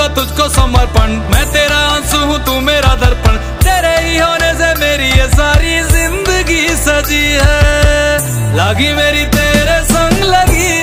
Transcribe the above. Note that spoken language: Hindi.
दूंगा तुझको समर्पण। मैं तेरा आंसू हूँ तू मेरा दर्पण, तेरे ही होने से मेरी ये सारी जिंदगी सजी है। लागी मेरी तेरे संग लगी